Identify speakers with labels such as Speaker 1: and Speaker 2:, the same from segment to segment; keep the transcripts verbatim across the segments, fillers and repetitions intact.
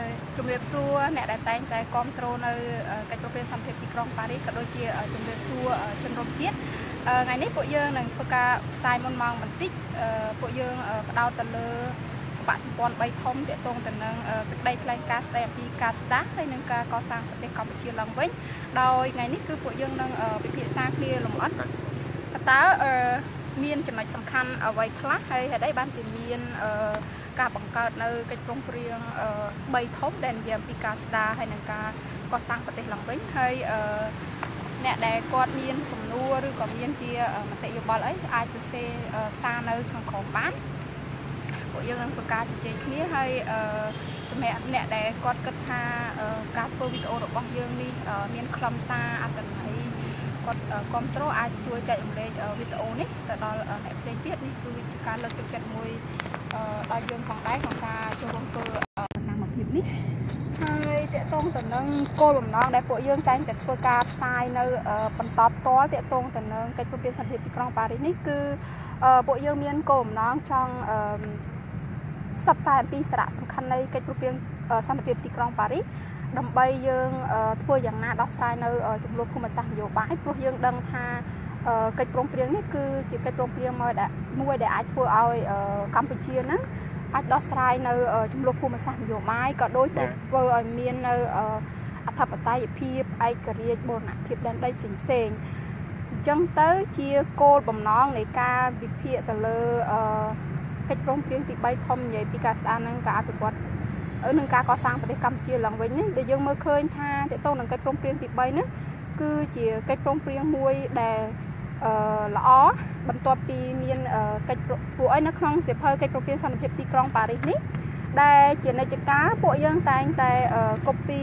Speaker 1: ជំរាបសួរអ្នកដែលតែងតែគ្រប់គ្រងនៅកិច្ចប្រជុំសន្តិភាពទីក្រុងប៉ារីសក៏ដូចជាជំរាបសួរជនរួមជាតិថ្ងៃនេះពួកយើងនឹងធ្វើការផ្សាយមុនម៉ោងបន្តិចពួកយើងផ្ដោតទៅលើបកសម្ព័ន្ធបីធំទាក់ទងទៅនឹងសេចក្តីថ្លែងការណ៍ស្តីអំពីការស្ដារហើយនឹងការកសាងប្រទេសកម្ពុជាឡើងវិញដោយថ្ងៃនេះគឺពួកយើងនឹងពិភាក្សាគ្នាលម្អិតតើមានចំណុចសំខាន់អ្វីខ្លះហើយហេតុអីបានជាមានការបង្កើតនៅកិច្ចព្រមព្រៀងបីធំដែលនិយាយអំពីការស្ដារហើយនឹងការកសាងប្រទេសឡើងវិញហើយអ្នកដែលគាត់មានសំណួរឬក៏មានជាមតិយោបល់អីអាចទៅសេសារនៅក្នុងក្រុមបានពួកយើងនឹងធ្វើការជជែកគ្នាហើយសម្រាប់អ្នកដែលគាត់គិតថាការធ្វើវីដេអូរបស់យើងនេះមានខ្លឹមសារអត្ថន័យគាត់គ្រប់គ្រងអាចជួយចែករំលែកវីដេអូនេះទៅដល់អ្នកផ្សេងទៀតនេះគឺជាការលើកទឹកចិត្តមួយដល់យើងផងដែរក្នុងការចូលរួមធ្វើសកម្មភាពនេះហើយតកតងទៅនឹងគោលបំណងដែលពួកយើងតែងតែធ្វើការផ្សាយនៅបន្តផ្ទាល់តកតងទៅនឹងកិច្ចប្រជុំសន្តិភាពទីក្រុងប៉ារីសនេះគឺពួកយើងមានគោលបំណងចង់ផ្សព្វផ្សាយអំពីសារៈសំខាន់នៃកិច្ចប្រជុំសន្តិភាពទីក្រុងប៉ារីសដើម្បីយើងធ្វើយ៉ាងណាដោះស្រាយនៅចំនួនភូមិសាស្ត្រនយោបាយព្រោះយើងដឹងថាកិច្ចព្រមព្រៀងនេះគឺជាកិច្ចព្រមព្រៀងមួយដែលមួយដែលអាចធ្វើឲ្យកម្ពុជាហ្នឹងអាចដោះស្រាយនៅចំនួនភូមិសាស្ត្រនយោបាយក៏ដូចជាធ្វើឲ្យមាននៅអធិបតេយ្យភាពឯករាជ្យបូរណភាពដែនដីផ្សេងៗអញ្ចឹងទៅជាគោលបំណងនៃការវិភាគទៅលើកិច្ចព្រមព្រៀងទីបីធំនិយាយពីការស្ដារនិងការអភិវឌ្ឍនឹងការកសាងប្រទេសកម្ពុជាឡើងវិញនេះដែលយើងមើលឃើញថាតកតងនឹងកិច្ចព្រមព្រៀងទីបីនេះគឺជាកិច្ចព្រមព្រៀងមួយដែលល្អបន្ទាប់ពីមានកិច្ចពួកឯនៅក្នុងសៀវភៅកិច្ចព្រមព្រៀងសន្តិភាពទីក្រុងប៉ារីសនេះដែលជានិច្ចកាលពួកយើងតែងតែ copy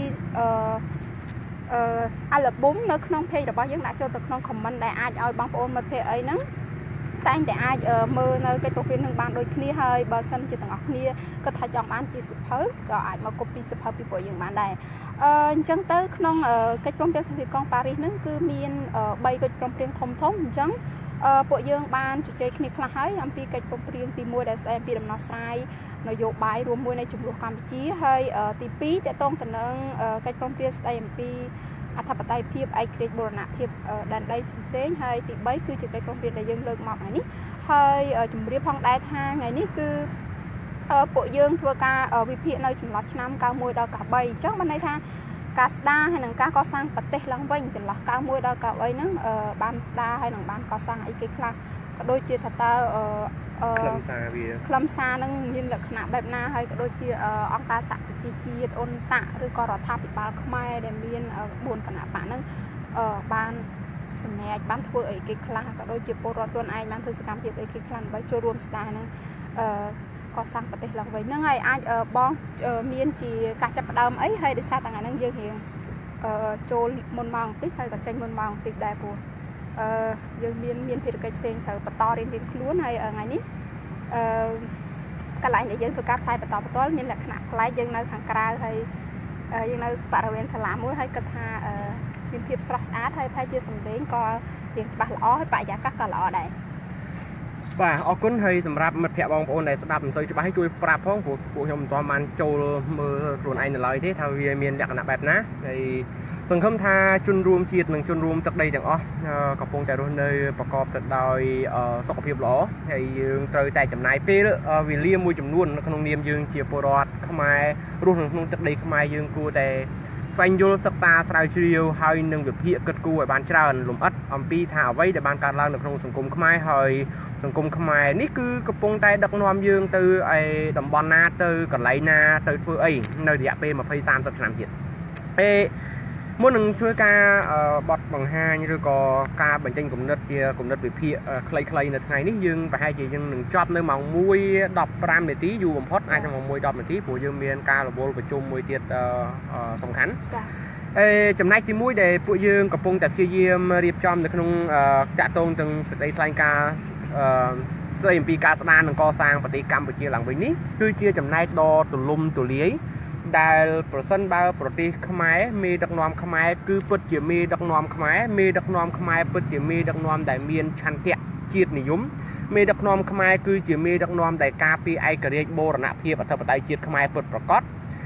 Speaker 1: អាល់ប៊ុមនៅក្នុង page របស់យើងដាក់ចូលទៅក្នុង comment ដែលអាចឲ្យបងប្អូនមិត្តភ័ក្តិអីហ្នឹងតែងតែអាចមើលនៅកិច្ចប្រជុំនឹងបានដូចគ្នាហើយបើសិនជាទាំងអស់គ្នាគាត់ថាចង់បានជាសៀវភៅក៏អាចមក copy សៀវភៅពីពួកយើងបានដែរអឺអញ្ចឹងទៅក្នុងកិច្ចព្រមព្រៀងសន្តិភាពក្រុងប៉ារីសហ្នឹងគឺមានបីកិច្ចព្រមព្រៀងធំធំអញ្ចឹងពួកយើងបានជជែកគ្នាខ្លះហើយអំពីកិច្ចព្រមព្រៀងទីមួយដែលស្ដីអំពីដំណោះស្រាយនយោបាយរួមមួយនៃចំនួនកម្ពុជាហើយទីពីរតកតងទៅនឹងកិច្ចព្រមព្រៀងស្ដីអំពីអធិបតេយ្យភាពឯករាជ្យបូរណភាពដែនដីផ្សេងៗហើយទីបីគឺជាកិច្ចព្រមព្រៀងដែលយើងលើកមកថ្ងៃនេះហើយជំរាបផងដែរថាថ្ងៃនេះគឺពួកយើងធ្វើការវិភាគនៅចន្លោះឆ្នាំកាលមួយដល់កាលបីអញ្ចឹងបានន័យថាការស្ដារហើយនឹងការកសាងប្រទេសឡើងវិញចន្លោះកាលមួយដល់កាលបីហ្នឹងបានស្ដារហើយនឹងបានកសាងអីគេខ្លះក៏ដូចជាថាតើខ្លឹមសារវាខ្លឹមសារហ្នឹងមានលក្ខណៈបែបណាហើយក៏ដូចជាអង្គការសហប្រជាជាតិអ៊ុនតាក់ឬក៏រដ្ឋាភិបាលខ្មែរដែលមានបួនគណៈបកហ្នឹងបានសម្រេចបានធ្វើអីគេខ្លះក៏ដូចជាពលរដ្ឋខ្លួនឯងបានធ្វើសកម្មភាពអីគេខ្លះដើម្បីចូលរួមស្ដារហ្នឹងកសាងប្រទេសឡើងវិញហ្នឹងហើយអាចបងមានជាការចាប់ផ្ដើមអីហើយដោយសារតែថ្ងៃហ្នឹងយើងរៀងចូលមុនម៉ោងបន្តិចហើយក៏ចេញមុនម៉ោងបន្តិចដែរព្រោះអឺយើងមានមានភារកិច្ចផ្សេងត្រូវបន្តរៀនរៀនខ្លួនហើយថ្ងៃនេះអឺកន្លែងដែលយើងធ្វើការផ្សាយបន្តបន្តមានលក្ខណៈប្លែកយើងនៅខាងក្រៅហើយយើងនៅបរិវេណសាលាមួយហើយគិតថាមានភាពស្រស់ស្អាតហើយប្រហែលជាសម្លេងក៏រៀងច្បាស់ល្អហើយបរិយាកាសក៏ល្អដែរ
Speaker 2: បាទអរគុណហើយសម្រាប់មិត្តភ័ក្តិបងប្អូនដែលស្ដាប់មិនសូវច្បាស់ជួយប្រាប់ផងព្រោះពួកខ្ញុំមិនទាន់បានចូលមើលខ្លួនឯងនៅឡើយទេថាវាមានលក្ខណៈបែបណាហើយសង្ឃឹមថាជនរួមជាតិនិងជនរួមទឹកដីទាំងអស់កំពុងតែរស់នៅប្រកបទៅដោយសុខភាពល្អហើយយើងត្រូវតែចំណាយពេលវេលាមួយចំនួននៅក្នុងនាមយើងជាពលរដ្ឋខ្មែររស់នៅក្នុងទឹកដីខ្មែរយើងគួរតែស្វែងយល់សិក្សាស្រាវជ្រាវហើយនឹងវិភាគគិតគូរឲ្យបានច្រើនលម្អិតអំពីថាអ្វីដែលបានកើតឡើងនៅក្នុងសង្គមខ្មែរហើយសង្គមខ្មែរនេះគឺកំពុងតែដឹកនាំយើងទៅឯតំបន់ណាទៅកន្លែងណាទៅធ្វើអីនៅរយៈពេលยี่สิบ สามสิบឆ្នាំទៀតពេលមុននឹងធ្វើការបត់បង្ហាញឬក៏ការបញ្ចេញគំនិតជាគំនិតវិភាគខ្លីៗនៅថ្ងៃនេះយើងប្រហែលជាយើងនឹងចប់នៅម៉ោងមួយដប់ប្រាំនាទីយូរបំផុតអាចដល់ម៉ោងមួយដប់នាទីព្រោះយើងមានការរវល់ប្រជុំមួយទៀតសំខាន់ចា៎អេចំណែកទីមួយដែលពួកយើងកំពុងតែព្យាយាមរៀបចំនៅក្នុងតាក់ទងទាំងសេចក្តីថ្លែងការណ៍ស្ដីអំពីការស្ដារនិងកសាងប្រទេសកម្ពុជាឡើងវិញនេះគឺជាចំណែកដ៏ទូលំទូលាយដែលប្រសិនបើប្រទេសខ្មែរមេដឹកនាំខ្មែរគឺពិតជាមេដឹកនាំខ្មែរមេដឹកនាំខ្មែរពិតជាមេដឹកនាំដែលមានឆន្ទៈជាតិនិយមមេដឹកនាំខ្មែរគឺជាមេដឹកនាំដែលការពារឯករាជ្យបូរណភាពអធិបតេយ្យជាតិខ្មែរពិតប្រាកដ ហ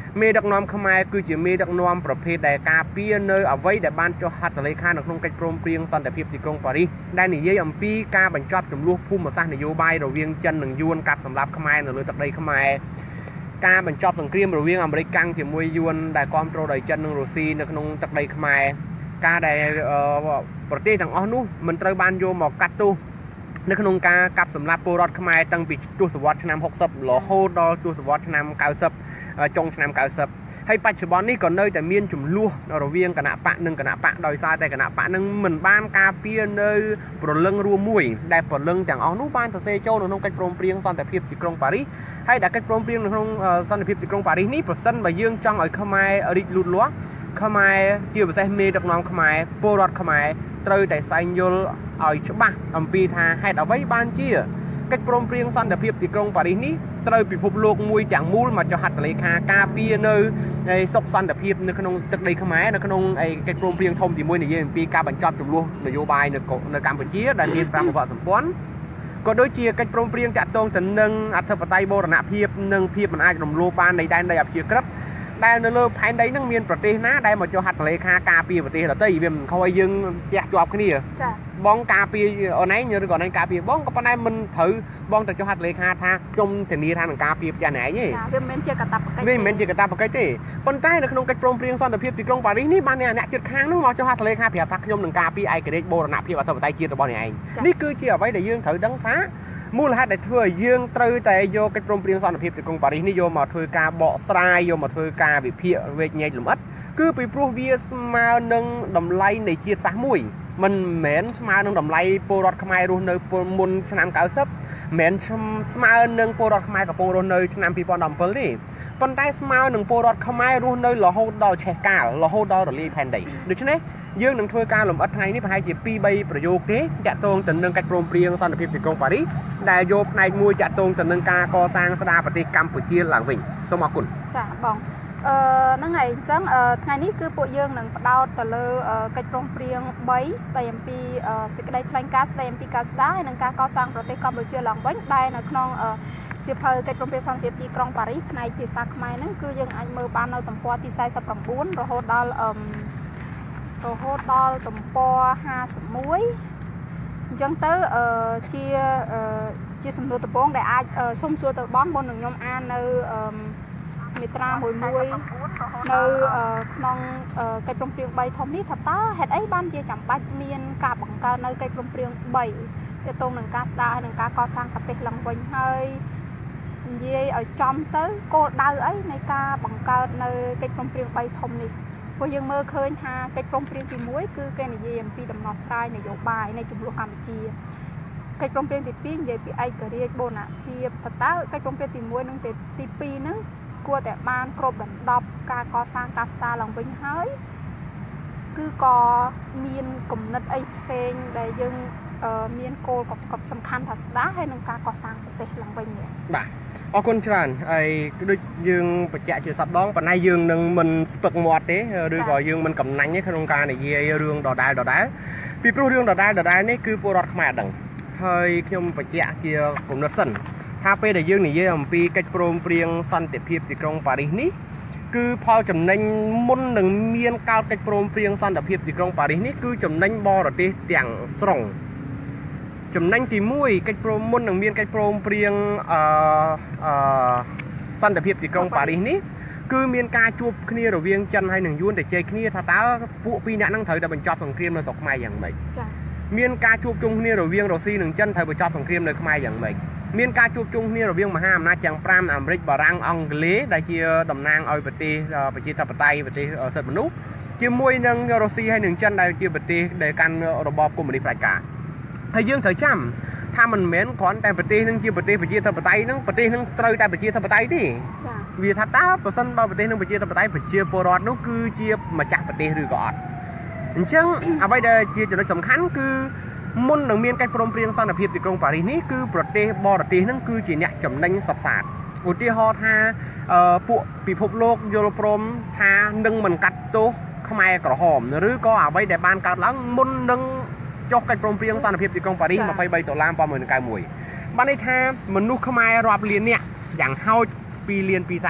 Speaker 2: មេដឹកនាំខ្មែរគឺជាមេដឹកនាំប្រភេទដែលការពារនៅអ្វីដែលបានចុះហត្ថលេខានៅក្នុងកិច្ចព្រមព្រៀងសន្តិភាពទីក្រុងប៉ារីសដែលនិយាយអំពីការបញ្ចប់ចំនួនភូមិសាស្ត្រនយោបាយរវាងចិននិងយួនកាប់សម្លាប់ខ្មែរនៅលើទឹកដីខ្មែរការបញ្ចប់សង្គ្រាមរវាងអាមេរិកកាំងជាមួយយួនដែលគ្រប់គ្រងដោយចិននិងរុស្ស៊ីនៅក្នុងទឹកដីខ្មែរការដែលប្រទេសទាំងអស់នោះមិនត្រូវបានយកមកកាត់ទោសនៅក្នុងការកាប់សម្លាប់ពលរដ្ឋខ្មែរតាំងពីទសវត្សរ៍ឆ្នាំហុកសិបរហូតដល់ទសវត្សរ៍ឆ្នាំកៅសិបចុងឆ្នាំកៅសិបហើយបច្ចុប្បន្ននេះក៏នៅតែមានចំនួនរវាងគណៈបកនិងគណៈបកដោយសារតែគណៈបកនឹងមិនបានការពារនៅប្រលឹងរួមមួយដែលប្រលឹងទាំងអស់នោះបានសរសេរចូលនៅក្នុងកិច្ចព្រមព្រៀងសន្តិភាពទីក្រុងប៉ារីសហើយដែលកិច្ចព្រមព្រៀងនៅក្នុងសន្តិភាពទីក្រុងប៉ារីសនេះប្រសិនបើយើងចង់ឲ្យខ្មែររីកលូតលាស់ខ្មែរជាពិសេសមេដឹកនាំខ្មែរពលរដ្ឋខ្មែរត្រូវតែស្វែងយល់ឲ្យច្បាស់អំពីថាហេតុអ្វីបានជាកិច្ចព្រមព្រៀងសន្តិភាពទីក្រុងប៉ារីសនេះត្រូវពិភពលោកមួយទាំងមូលមកចុះហត្ថលេខាការពារនៅសុខសន្តិភាពនៅក្នុងទឹកដីខ្មែរនៅក្នុងកិច្ចព្រមព្រៀងធំទីមួយនិយាយអំពីការបញ្ចប់ចំនួននយោបាយនៅនៅកម្ពុជាដែលមានប្រាំវគ្គសម្ព័ន្ធក៏ដូចជាកិច្ចព្រមព្រៀងតាក់ទងទៅនឹងអធិបតេយ្យបូរណភាពនិងភាពមិនអាចរំលោភបាននៃដែនដីអព្យាក្រឹតដែលនៅលើផែនដីហ្នឹងមានប្រទេសណាដែលមកចុះហត្ថលេខាការពារប្រទេសដទៃវាមិនខុសឲ្យយើងផ្ទះជាប់គ្នាចាបងការពារអូនឯងឬក៏អូនឯងការពារបងក៏ប៉ុន្តែមិនត្រូវបងទៅចុះហត្ថលេខាថាខ្ញុំធានាថានឹងការពារផ្ទះណែឯងទេវាមិនមែនជាកាតព្វកិច្ចវាមិនមែនជាកាតព្វកិច្ចទេប៉ុន្តែនៅក្នុងកិច្ចព្រមព្រៀងសន្តិភាពទីក្រុងប៉ារីសនេះបានអ្នកជិតខាងហ្នឹងមកចុះហត្ថលេខាប្រាប់ថាខ្ញុំនឹងការពារឯករាជ្យបូរណភាពអធិបតេយ្យជាតិរបស់អ្នកឯងនេះគឺជាអ្វីដែលយើងត្រូវដឹងថាមូលហេតុដែលធ្វើឲ្យយើងត្រូវតែយកកិច្ចព្រមព្រៀងសន្តិភាពទីក្រុងប៉ារីសនេះយកមកធ្វើការបកស្រាយយកមកធ្វើការវិភាគវែកញែកលម្អិតគឺពីព្រោះវាស្មើនឹងតម្លៃនៃជាតិសាសន៍មួយមិនមែនស្មើនឹងតម្លៃពលរដ្ឋខ្មែររស់នៅមុនឆ្នាំកៅសិបមិនមែនស្មើនឹងពលរដ្ឋខ្មែរកំពុងរស់នៅឆ្នាំពីរពាន់ដប់bảyទេប៉ុន្តែស្មើនឹងពលរដ្ឋខ្មែររស់នៅរហូតដល់ឆេះកាលរហូតដល់រលាយផែនដីដូច្នេះយើងនឹងធ្វើការលម្អិតថ្ងៃនេះប្រហែលជាពីរបីប្រយោគទេតាក់ទងទៅនឹងកិច្ចព្រមព្រៀងសន្តិភាពទីក្រុងប៉ារីសដែលយកផ្នែកមួយតាក់ទងទៅនឹងការកសាងស្ដារប្រទេសកម្ពុជាឡើងវិញសូមអរគុណ
Speaker 1: ចាបងអឺហ្នឹងហើយអញ្ចឹងថ្ងៃនេះគឺពួកយើងនឹងផ្ដោតទៅលើកិច្ចព្រមព្រៀងបីស្ដីអំពីសេចក្តីថ្លែងការណ៍ស្ដីអំពីការស្ដារហើយនិងការកសាងប្រទេសកម្ពុជាឡើងវិញដែលនៅក្នុងសៀវភៅកិច្ចព្រមព្រៀងសន្តិភាពទីក្រុងប៉ារីសផ្នែកភាសាខ្មែរហ្នឹងគឺយើងអាចមើលបាននៅទំព័រទីសែនសិប៩រហូតដល់អឺរហូតដល់ទំព័រห้าสิบเอ็ดអញ្ចឹងទៅជាជាសំណួរដំបូងដែលអាចសូមសួរទៅបងមុននឹងខ្ញុំអាននៅមាត្រាមួយមួយនៅក្នុងកិច្ចព្រមព្រៀងបីធំនេះថាតើហេតុអីបានជាចាំបាច់មានការបង្កើតនៅកិច្ចព្រមព្រៀងបីទាក់ទងនឹងការស្ដារហើយនឹងការកសាងប្រទេសឡើងវិញហើយនិយាយឲ្យចំទៅគោលដៅអីនៃការបង្កើតនៅកិច្ចព្រមព្រៀងបីធំនេះព្រោះយើងមើលឃើញថាកិច្ចព្រមព្រៀងទីមួយគឺគេនិយាយអំពីដំណោះស្រាយនយោបាយនៃចំនួនកម្ពុជាកិច្ចព្រមព្រៀងទីពីរនិយាយពីឯករាជ្យបូរណភាពតើតើកិច្ចព្រមព្រៀងទីមួយនិងទីពីរហ្នឹងគួរតែបានគ្រប់ដណ្ដប់ការកសាងការស្ដារឡើងវិញហើយគឺក៏មានគំនិតអីផ្សេងដែលយើងមានគោលកំសំខាន់ថាស្ដារហើយនឹងការកសាងប្រទេសឡើងវិញ
Speaker 2: បាទអរគុណច្រើនហើយដូចយើងបញ្ជាក់ជាសប្ដងប៉ុន្តែយើងនឹងមិនស្ពឹកមាត់ទេឬក៏យើងមិនកំណាញ់ទេក្នុងការនិយាយរឿងដដែលដដែលពីព្រោះរឿងដដែលដដែលនេះគឺពលរដ្ឋខ្មែរដឹងហើយខ្ញុំបញ្ជាក់ជាគំនិតសិនថាពេលដែលយើងនិយាយអំពីកិច្ចព្រមព្រៀងសន្តិភាពទីក្រុងប៉ារីសនេះគឺផលចំណេញមុននឹងមានកើតកិច្ចព្រមព្រៀងសន្តិភាពទីក្រុងប៉ារីសនេះគឺចំណេញបរទេសទាំងស្រុងចំណេញទីមួយកិច្ចព្រមមុននឹងមានកិច្ចព្រមព្រៀងអឺអឺសន្តិភាពទីក្រុងប៉ារីសនេះគឺមានការជួបគ្នារវាងចិនហើយនិងយួនតែជែកគ្នាថាតើពួកពីរអ្នកហ្នឹងត្រូវតែបញ្ចប់សង្គ្រាមនៅស្រុកខ្មែរយ៉ាងម៉េចចា៎មានការជួបជុំគ្នារវាងរុស្ស៊ីនិងចិនត្រូវបញ្ចប់សង្គ្រាមនៅខ្មែរយ៉ាងម៉េចមានការជួបជុំគ្នារវាងមហាអំណាចទាំងប្រាំអាមេរិកបារាំងអង់គ្លេសដែលជាតំណាងឲ្យប្រទេសប្រជាធិបតេយ្យប្រទេសសិទ្ធិមនុស្សជាមួយនឹងរុស្ស៊ីហើយនិងចិនដែលជាប្រទេសដែលកាន់របបកុម្មុយនីសផ្ដាច់ការហើយយើងត្រូវចាំថាមិនមែនគ្រាន់តែប្រទេសនឹងជាប្រទេសប្រជាធិបតេយ្យនឹងប្រទេសនឹងត្រូវតែប្រជាធិបតេយ្យទេចា៎វាថាតើប្រសិនបើប្រទេសនឹងប្រជាធិបតេយ្យប្រជាពលរដ្ឋនោះគឺជាម្ចាស់ប្រទេសឬក៏អត់អញ្ចឹងអ្វីដែលជាចំណុចសំខាន់គឺមុននឹងមានកិច្ចព្រមព្រៀងសន្តិភាពទីក្រុងប៉ារីសនេះគឺប្រទេសបរទេសនឹងគឺជាអ្នកចំណេញសុទ្ធសាធឧទាហរណ៍ថាពួកពិភពលោកយល់ព្រមថានឹងមិនកាត់ទោសខ្មែរក្រហមឬក៏អ្វីដែលបានកើតឡើងមុននឹងចុះកិច្ចព្រមព្រៀងសន្តិភាពទីក្រុងប៉ារីសยี่สิบสามដុល្លារឆ្នាំnineteen ninety-oneបានន័យថាមនុស្សខ្មែររាប់លាននាក់យ៉ាងហោចtwoលានtwoសែន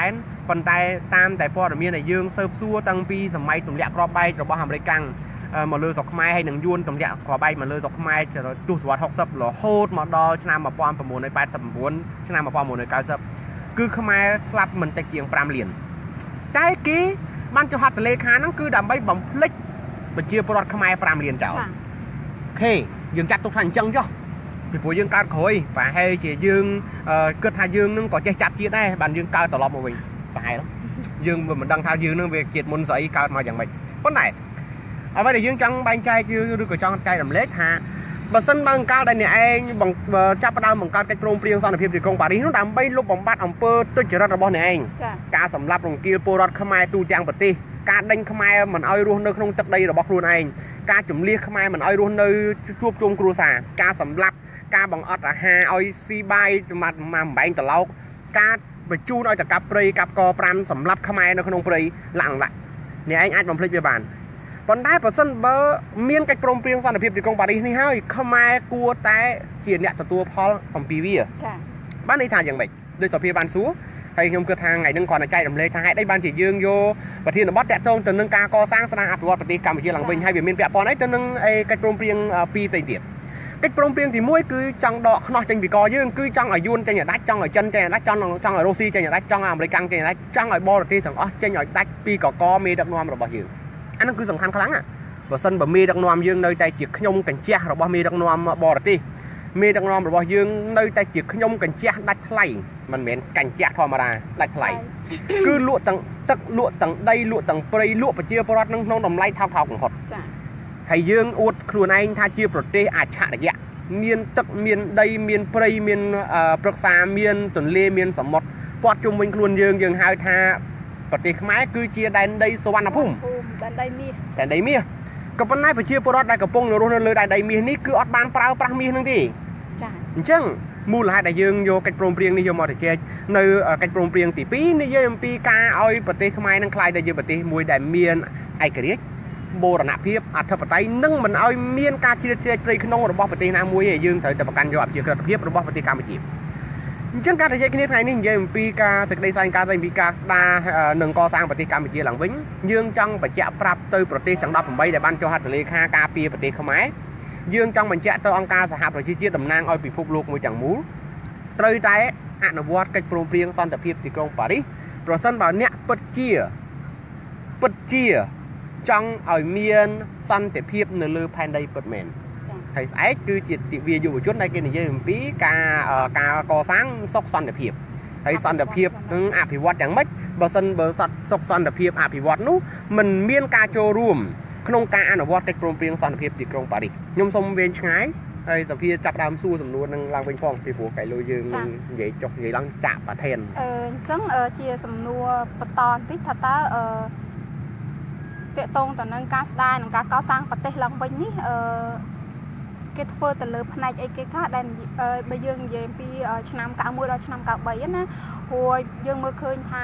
Speaker 2: ប៉ុន្តែតាមតែព័ត៌មានដែលយើងស៊ើបសួរតាំងពីសម័យទម្លាក់គ្រាប់បែករបស់អាមេរិកមកលើស្រុកខ្មែរហើយនឹងយួនទម្លាក់គ្រាប់បែកមកលើស្រុកខ្មែរទសវត្សរ៍ហុកសិបរហូតមកដល់ឆ្នាំmột nghìn chín trăm tám mươi chínឆ្នាំmột nghìn chín trăm chín mươiគឺខ្មែរស្លាប់មិនតិចជាងfiveលានតែគេបានចុះហត្ថលេខាហ្នឹងគឺដើម្បីបំភ្លេចប្រជាពលរដ្ឋខ្មែរfiveលានចោលអូខេយើងចាត់ទុកថាអញ្ចឹងចុះពីព្រោះយើងកើតក្រោយប្រហែលជាយើងគិតថាយើងនឹងក៏ចេះចាត់ជាតិដែរបានយើងកើតត្រឡប់មកវិញប្រហែលយើងមិនដឹងថាយើងនឹងវាជាតិមុនស្អីកើតមកយ៉ាងម៉េចប៉ុន្តែអ្វីដែលយើងចង់បែងចែកឬក៏ចង់ចែករំលែកថាបើសិនបើកាលដែលអ្នកឯងចាប់ផ្ដើមបង្កើតកិច្ចព្រមព្រៀងសន្តិភាពទីក្រុងប៉ារីសនោះដើម្បីលុបបំបាត់អំពើទុច្ចរិតរបស់អ្នកឯងការសម្លាប់រង្គាលពលរដ្ឋខ្មែរទូទាំងប្រទេសការដេញខ្មែរមិនឲ្យរស់នៅក្នុងទឹកដីរបស់ខ្លួនឯងការជំលះខ្មែរមិនឲ្យរស់នៅជួបជុំគ្រួសារការសម្លាប់ការបង្អត់អាហារឲ្យស៊ីបាយសម្រាប់មកបំបែងត្រឡោកការបញ្ជូនឲ្យទៅកាប់ព្រៃកាប់កប្រាំសម្លាប់ខ្មែរនៅក្នុងព្រៃឡាក់ឡាក់អ្នកឯងអាចបំភ្លេចវាបានប៉ុន្តែបើសិនបើមានកិច្ចព្រមព្រៀងសន្តិភាពទីក្រុងប៉ារីសនេះហើយខ្មែរគួរតែជាអ្នកទទួលផលអំពីវាចា៎បានន័យថាយ៉ាងម៉េចដោយសភាបានសួរហើយខ្ញុំគិតថាថ្ងៃនេះគាត់តែចែករំលែកថាហេតុអីបានជាយើងយកប្រធានបទតាក់ទងទៅនឹងការកសាងស្នាអភិវឌ្ឍប្រទេសកម្ពុជាឡើងវិញហើយវាមានពាក់ព័ន្ធអីទៅនឹងកិច្ចព្រមព្រៀងពីរផ្សេងទៀតកិច្ចព្រមព្រៀងទីមួយគឺចង់ដកខ្នោះចេញពីកយើងគឺចង់ឲ្យយួនចេញឲ្យដាច់ចង់ឲ្យចិនចេញឲ្យដាច់ចង់ចង់ឲ្យរុស្ស៊ីចេញឲ្យដាច់ចង់ឲ្យអាមេរិកចេញឲ្យដាច់ចង់ឲ្យបរទេសទាំងអស់ចេញឲ្យដាច់ពីកកមេដឹកនាំរបស់យើងអានោះគឺសំខាន់ខ្លាំងណាបើសិនបើមេដឹកនាំយើងនៅតែជាខ្ញុំកញ្ជះរបស់មេដឹកនាំបរទេសមេដឹកនាំរបស់យើងនៅតែជាខ្ញុំកញ្ជះដាច់ថ្លៃមិនមែនកញ្ជះធម្មតាដាច់ថ្លៃគឺលក់ទាំងទឹកលក់ទាំងដីលក់ទាំងព្រៃលក់ប្រជាពលរដ្ឋនឹងក្នុងតម្លៃថោកថោកបំផុតចា៎ហើយយើងអួតខ្លួនឯងថាជាប្រទេសអច្ឆរិយៈមានទឹកមានដីមានព្រៃមានព្រឹក្សាមានទន្លេមានសមុទ្រព័ទ្ធជុំវិញខ្លួនយើងយើងហៅថាប្រទេសខ្មែរគឺជាដែនដីសុវណ្ណភូមិដែនដីមាសដែនដីមាសក៏ប៉ុន្តែប្រជាពលរដ្ឋដែលកំពុងរស់នៅលើដែនដីមាសនេះគឺអត់បានប្រើប្រាស់មាសនឹងទេចា៎អញ្ចឹងមូលហេតុដែលយើងយកកិច្ចព្រមព្រៀងនេះយកមកទៅចែកនៅកិច្ចព្រមព្រៀងទីពីរនិយាយអំពីការឲ្យប្រទេសខ្មែរនឹងក្លាយទៅជាប្រទេសមួយដែលមានឯករាជ្យបូរណភាពអធិបតេយ្យនិងមិនឲ្យមានការជ្រៀតជ្រែកព្រៃក្នុងរបស់ប្រទេសណាមួយទេយើងត្រូវតែប្រកាន់យកអភិក្រិតភាពរបស់ប្រទេសកម្ពុជាអញ្ចឹងការនិយាយគ្នាថ្ងៃនេះនិយាយអំពីការសេចក្តីស្វែងការស្តីពីការស្ដារនិងកសាងប្រទេសកម្ពុជាឡើងវិញយើងចង់បញ្ជាក់ប្រាប់ទៅប្រទេសទាំងeighteenដែលបានចុះហត្ថលេខាការពារប្រទេសខ្មែរយើងចង់បញ្ជាក់ទៅអង្គការសហប្រជាជាតិតំណាងឲ្យពិភពលោកមួយទាំងមូលត្រូវតែអនុវត្តកិច្ចព្រមព្រៀងសន្តិភាពទីក្រុងប៉ារីសប្រសិនបើអ្នកពិតជាពិតជាចង់ឲ្យមានសន្តិភាពនៅលើផែនដីពិតមែនហើយស្អែកគឺជាទិវាយុវជនដែលគេនិយាយអំពីការការកសាងសុខសន្តិភាពហើយសន្តិភាពនឹងអភិវឌ្ឍយ៉ាងម៉េចបើសិនបើសត្វសុខសន្តិភាពអភិវឌ្ឍនោះមិនមានការចូលរួមក្នុងការអនុវត្តកិច្ចព្រមព្រៀងសន្តិភាពទីក្រុងប៉ារីសខ្ញុំសូមវែងឆ្ងាយហើយសភាចាប់ដើមសួរសំណួរនឹងឡើងវិញផងពីព្រោះកែលុយយើងនិយាយចុះនិយាយឡើងចាក់ប្រធាន
Speaker 1: អឺអញ្ចឹងជាសំណួរបន្តបន្តិចថាតើអឺតកតងទៅនឹងការស្ដារនិងការកសាងប្រទេសឡើងវិញនេះអឺគេធ្វើទៅលើផ្នែកអីគេខ្លះដែលបើយើងនិយាយអំពីឆ្នាំ91ដល់ឆ្នាំ93ណាព្រោះយើងមើលឃើញថា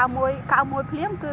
Speaker 1: 91 91ភ្លាមគឺ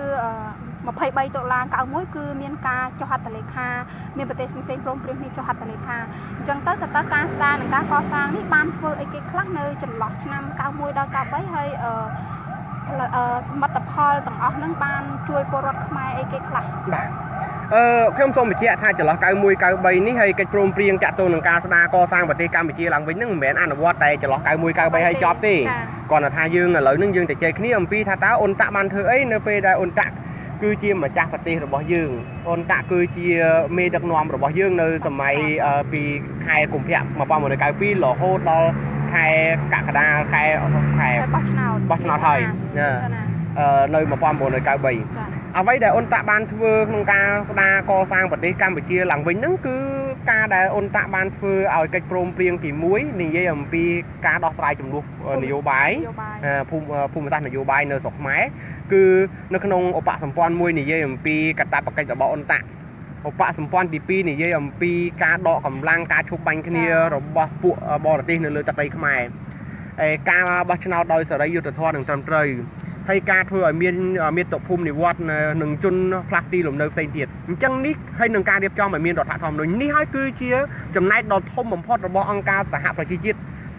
Speaker 1: 23តុលា91គឺមានការចុះហត្ថលេខាមានប្រទេសផ្សេងៗព្រមព្រៀងគ្នាចុះហត្ថលេខាអញ្ចឹងទៅតើការស្ដារនិងការកសាងនេះបានធ្វើអីគេខ្លះនៅចន្លោះឆ្នាំ91ដល់93ហើយអឺសមិទ្ធផលទាំងអស់ហ្នឹងបានជួយពលរដ្ឋខ្មែរអីគេខ្លះ
Speaker 2: បាទអឺខ្ញុំសូមបញ្ជាក់ថាចន្លោះ91 93នេះហើយកិច្ចព្រមព្រៀងតាក់ទងនឹងការស្ដារកសាងប្រទេសកម្ពុជាឡើងវិញហ្នឹងមិនមែនអនុវត្តតែចន្លោះ91 93ហើយចប់ទេគ្រាន់តែថាយើងឥឡូវហ្នឹងយើងទៅជែកគ្នាអំពីថាតើអ៊ុនតាក់បានធ្វើអីនៅពេលដែលអ៊ុនតាក់គឺជាម្ចាស់ប្រទេសរបស់យើងអ៊ុនតាក់គឺជាមេដឹកនាំរបស់យើងនៅសម័យពីខែកុម្ភៈnineteen ninety-twoរហូតដល់ខែកក្កដាខែខែ
Speaker 1: បោះឆ្នោត
Speaker 2: បោះឆ្នោតហើយនៅnineteen ninety-threeអ្វីដែលអ៊ុនតាក់បានធ្វើក្នុងការស្ដារកសាងប្រទេសកម្ពុជាឡើងវិញហ្នឹងគឺការដែលអ៊ុនតាក់បានធ្វើឲ្យកិច្ចព្រមព្រៀងទីoneនិយាយអំពីការដោះស្រាយចំនួននយោបាយភូមិភូមិសាស្ត្រនយោបាយនៅស្រុកខ្មែរគឺនៅក្នុងឧបសម្ព័ន្ធមួយនិយាយអំពីកាតព្វកិច្ចរបស់អ៊ុនតាក់ឧបសម្ព័ន្ធទីtwoនិយាយអំពីការដកកម្លាំងការឈប់បាញ់គ្នារបស់ពួកបរទេសនៅលើទឹកដីខ្មែរហើយការបោះឆ្នោតដោយសេរីយុត្តិធម៌និងត្រឹមត្រូវហើយការធ្វើឲ្យមានមាតុភូមិនិវត្តនឹងជនផ្លាស់ទីលំនៅផ្សេងទៀតអញ្ចឹងនេះហើយនឹងការរៀបចំឲ្យមានរដ្ឋធម្មនុញ្ញនេះហើយគឺជាចំណែកដ៏ធំបំផុតរបស់អង្គការសហប្រជាជាតិ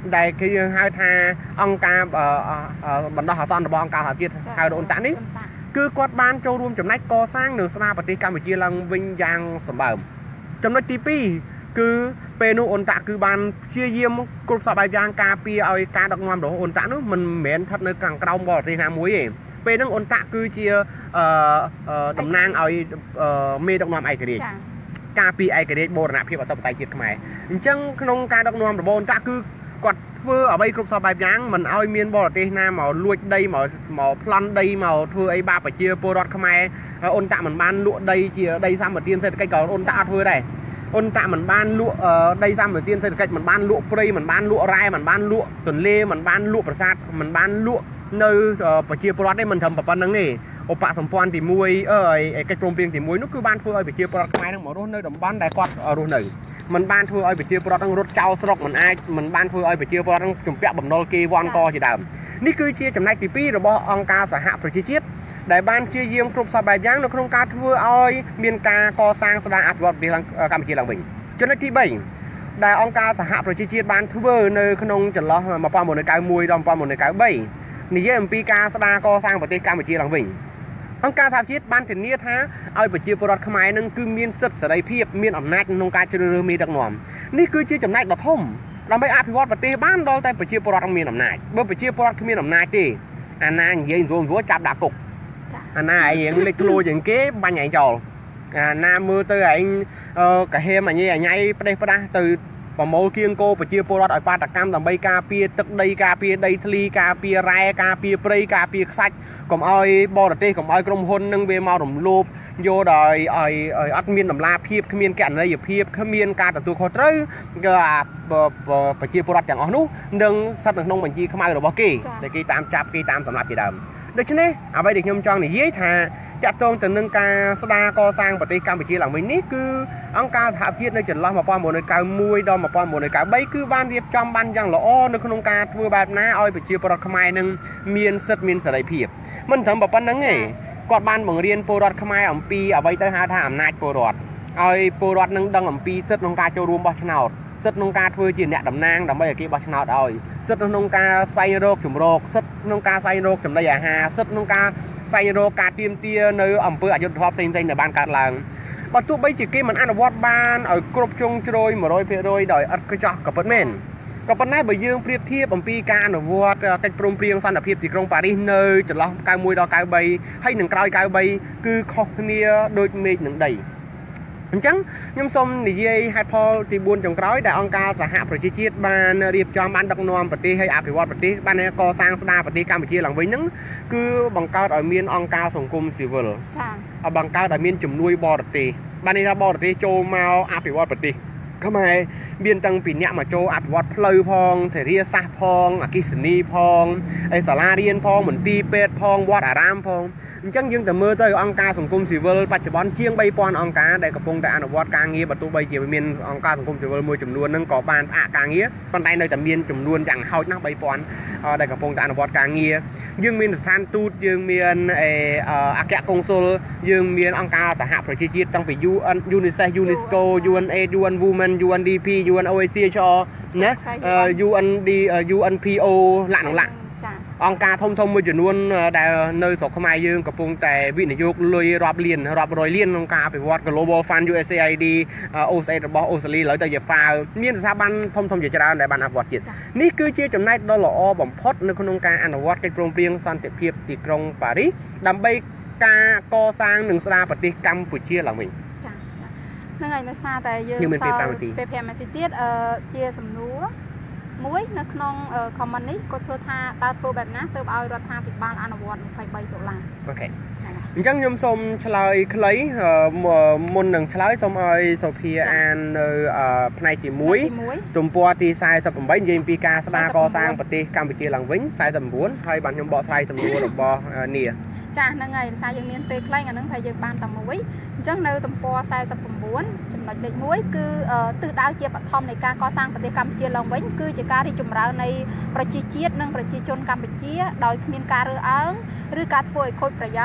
Speaker 2: ដែលគេយើងហៅថាអង្គការបណ្ដោះអាសន្នរបស់អង្គការសហជាតិហៅអូនតាក់នេះគឺគាត់បានចូលរួមចំណែកកសាងនៅស្ដារប្រទេសកម្ពុជាឡើងវិញយ៉ាងសម្បើមចំណុចទីពីរគឺពេលនោះអូនតាក់គឺបានព្យាយាមគ្រប់សពបែបយ៉ាងការពារឲ្យការដឹកនាំរបស់អូនតាក់នោះមិនមែនស្ថិតនៅខាងក្រោមបរទេសណាមួយទេពេលហ្នឹងអូនតាក់គឺជាតំណាងឲ្យមេដឹកនាំឯករាជ្យការពារឯករាជ្យបូរណភាពអធិបតេយ្យជាតិខ្មែរអញ្ចឹងក្នុងការដឹកនាំរបស់អូនតាក់គឺគាត់ធ្វើអ្វីគ្រប់សពបែបយ៉ាងមិនឲ្យមានបរទេសណាមកលួចដីមកមកប្លន់ដីមកធ្វើអីបាបប្រជាពលរដ្ឋខ្មែរអូនតាក់មិនបានលក់ដីជាដីសម្បត្តិសេដ្ឋកិច្ចក៏អូនតាក់អត់ធ្វើដែរអូនតាក់មិនបានលក់ដីសម្បត្តិសេដ្ឋកិច្ចមិនបានលក់ព្រៃមិនបានលក់រ៉ែមិនបានលក់ទន្លេមិនបានលក់ប្រាសាទមិនបានលក់នៅប្រជាពលរដ្ឋនេះមិនត្រឹមប៉ុណ្្នឹងទេឧបសម្ព័ន្ធទីមួយអឺឯកិច្ចព្រមព្រៀងទីមួយនោះគឺបានធ្វើឲ្យប្រជាពលរដ្ឋខ្មែរនឹងមករស់នៅតំបន់ដែលគាត់រស់នៅមិនបានធ្វើឲ្យប្រជាពលរដ្ឋនឹងរត់ចោលស្រុកមិនអាចមិនបានធ្វើឲ្យប្រជាពលរដ្ឋនឹងជំពាក់បំណុលគេវ៉ាន់កជាដើមនេះគឺជាចំណែកទីពីររបស់អង្គការសហប្រជាជាតិដែលបានព្យាយាមគ្រប់សពបែបយ៉ាងនៅក្នុងការធ្វើឲ្យមានការកសាងស្ដារអភិវឌ្ឍប្រទេសកម្ពុជាឡើងវិញចំណុចទីបីដែលអង្គការសហប្រជាជាតិបានធ្វើនៅក្នុងចន្លោះmột nghìn chín trăm chín mươi mốtដល់một nghìn chín trăm chín mươi baនិយាយអំពីការស្ដារកសាងប្រទេសកម្ពុជាឡើងវិញអង្គការសហជាតិបានធានាថាឲ្យប្រជាពលរដ្ឋខ្មែរនឹងគឺមានសិទ្ធិសេរីភាពមានអំណាចក្នុងការជ្រើសរើសមេដឹកនាំនេះគឺជាចំណែកដ៏ធំដើម្បីអភិវឌ្ឍប្រទេសបានដល់តែប្រជាពលរដ្ឋមានអំណាចបើប្រជាពលរដ្ឋគ្មានអំណាចទេអាណានិយាយរួមរួមចាប់ដាក់គុកអាណាឯងលេចធ្លោជាងគេបាញ់ឯងចោលអាណាមើលទៅឯងកាហេមអញឯងផ្ដេសផ្ដាស់ទៅប្រមូលគៀងគោប្រជាពលរដ្ឋឲ្យបាតកម្មដើម្បីការពារទឹកដីការពារដីធ្លីការពាររ៉ែការពារព្រៃការពារខ្សាច់កុំឲ្យបរទេសកុំឲ្យក្រុមហ៊ុននឹងវាមករំលោភយកដល់ឲ្យអត់មានតម្លាភាពគ្មានកណន័យភាពគ្មានការទទួលខុសត្រូវគឺអាប្រជាពលរដ្ឋទាំងអស់នោះនឹងស្ថិតនៅក្នុងបញ្ជីខ្មៅរបស់គេដែលគេតាមចាប់គេតាមសម្លាប់ជាដើមដូច្នេះអ្វីដែលខ្ញុំចង់និយាយថាតាក់ទងទៅនឹងការស្ដារកសាងប្រទេសកម្ពុជាឡើងវិញនេះគឺអង្គការសហភាពនៅចន្លោះmột nghìn chín trăm chín mươi mốtដល់một nghìn chín trăm chín mươi baគឺបានរៀបចំបានយ៉ាងល្អនៅក្នុងការធ្វើបែបណាឲ្យប្រជាពលរដ្ឋខ្មែរនឹងមានសិទ្ធិមានសេរីភាពមិនត្រឹមប៉ុណ្្នឹងទេគាត់បានបង្រៀនពលរដ្ឋខ្មែរអំពីអ្វីទៅហៅថាអំណាចពលរដ្ឋឲ្យពលរដ្ឋនឹងដឹងអំពីសិទ្ធិក្នុងការចូលរួមបោះឆ្នោតសិទ្ធិក្នុងការធ្វើជាអ្នកតំណាងដើម្បីឲ្យគេបោះឆ្នោតឲ្យសិទ្ធិក្នុងការស្វែងរកជំរកសិទ្ធិក្នុងការស្វែងរកចំណីអាហារសិទ្ធិក្នុងការស្វែងរកការទៀមទានៅអង្គើអយុធធម៌ផ្សេងៗដែលបានកើតឡើងបើទោះបីជាគេមិនអនុវត្តបានឲ្យគ្រប់ជ្រុងជ្រោយmột trăm phần trămដោយឥតខ្ចោះក៏ពិតមែនក៏ប៉ុន្តែបើយើងប្រៀបធៀបអំពីការអនុវត្តកិច្ចព្រមព្រៀងសន្តិភាពទីក្រុងប៉ារីសនៅចន្លោះ91ដល់93ហើយនឹងក្រោយ93គឺខុសគ្នាដូចមេឃនឹងដីអញ្ចឹងខ្ញុំសូមនិយាយហេតុផលទី4ចុងក្រោយដែលអង្គការសហប្រជាជាតិបានរៀបចំបានដឹកនាំប្រទេសហើយអភិវឌ្ឍប្រទេសបានកសាងស្ដារប្រទេសកម្ពុជាឡើងវិញហ្នឹងគឺបង្កើតឲ្យមានអង្គការសង្គមស៊ីវិលចា៎បង្កើតឲ្យមានជំនួយបរទេសបានន័យថាបរទេសចូលមកអភិវឌ្ឍប្រទេសខ្មែរមានតាំងពីអ្នកមកចូលអភិវឌ្ឍផ្លូវផងធារាសាស្ត្រផងអគ្គិសនីផងហើយសាលារៀនផងមន្ទីរពេទ្យផងវត្តអារាមផងអញ្ចឹងយើងទៅមើលទៅអង្គការសង្គមស៊ីវិលបច្ចុប្បន្នជាងបីពាន់អង្គការដែលកំពុងតែអនុវត្តការងារបើទោះបីជាមានអង្គការសង្គមស៊ីវិលមួយចំនួនហ្នឹងក៏បានផ្អាកការងារប៉ុន្តែនៅតែមានចំនួនយ៉ាងហោចណាស់បីពាន់ដែលកំពុងតែអនុវត្តការងារយើងមានស្ថានទូតយើងមានអគ្គកុងស៊ុលយើងមានអង្គការសហប្រជាជាតិតាំងពី ยู เอ็น UNICEF UNESCO ยู เอ็น เอ ยู เอ็น Women ยู เอ็น ดี พี ยู เอ็น โอ เอ ซี เอช អារ ណា ยู เอ็น ดี ยู เอ็น พี โอ ឡាក់នឹងឡាក់អង្គការធំធំមួយចំនួនដែលនៅស្រុកខ្មែរយើងកំពុងតែវិនិយោគលុយរាប់លានរាប់រយលានក្នុងការអភិវឌ្ឍ Global Fund ยู เอส เอ ไอ ดี អូ เอส เอ របស់អូស្ត្រាលីឥឡូវទៅជា Fao មានស្ថាប័នធំធំជាច្រើនដែលបានអភិវឌ្ឍជាតិនេះគឺជាចំណែកដ៏ល្អបំផុតនៅក្នុងការអនុវត្តកិច្ចព្រមព្រៀងសន្តិភាពទីក្រុងប៉ារីសដើម្បីការកសាងនិងស្ដារប្រទេសកម្ពុជាឡើងវិញចា៎ហ្នឹងហើយដោយសារតែយើងសល់ពេល5នាទីទៀតជាសំណួរមួយនៅក្នុង comment នេះគាត់ធ្វើថាតើធ្វើបែបណាទើបឲ្យរដ្ឋាភិបាលអនុវត្តยี่สิบสามដុល្លារអូខេអញ្ចឹងខ្ញុំសូមឆ្លើយខ្លីមុននឹងឆ្លើយសូមឲ្យសូភីអាននៅផ្នែកទី1ទំព័រទីสี่สิบแปดនិយាយពីការស្ដារកសាងប្រទេសកម្ពុជាឡើងវិញสี่สิบ九ហើយបានខ្ញុំបកស្រាយសំណួររបស់នីចាហ្នឹងហើយដោយសារយើងមានពេលខ្លីអាហ្នឹងតែយើងបានតែមួយអញ្ចឹងនៅទំព័រสี่สิบ九ចំណុចលេខមួយគឺទិសដៅជាបឋមនៃការកសាងប្រទេសកម្ពុជាឡើងវិញគឺជាការរីកចម្រើននៃប្រជាជាតិនិងប្រជាជនកម្ពុជាដោយគ្មានការរើសអើងឬការធ្វើឲ្យខូចប្រយោជន៍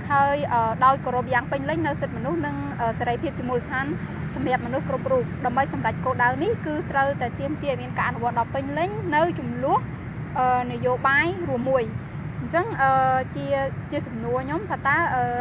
Speaker 1: ហើយដោយគោរពយ៉ាងពេញលេញនៅសិទ្ធិមនុស្សនិងសេរីភាពជាមូលដ្ឋានសម្រាប់មនុស្សគ្រប់រូបដើម្បីសម្រេចគោលដៅនេះគឺត្រូវតែទាមទារឲ្យមានការអនុវត្តដល់ពេញលេញនៅចំនួននយោបាយរួមមួយអញ្ចឹងជាជាសំណួរខ្ញុំថាតើ